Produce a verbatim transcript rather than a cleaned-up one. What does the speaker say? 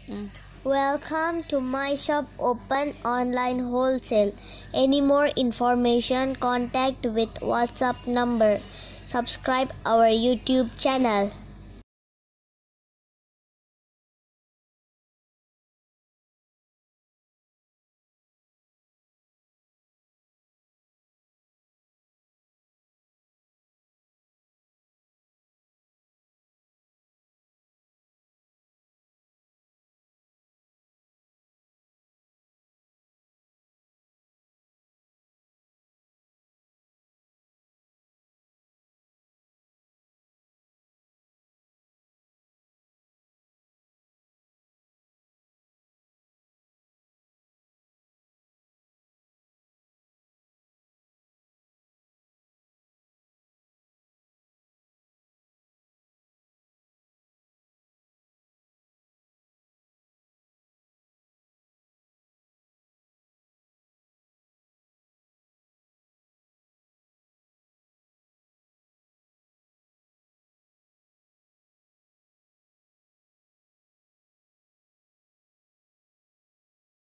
Mm. Welcome to my shop open online wholesale. Any more information, contact with WhatsApp number. Subscribe our YouTube channel.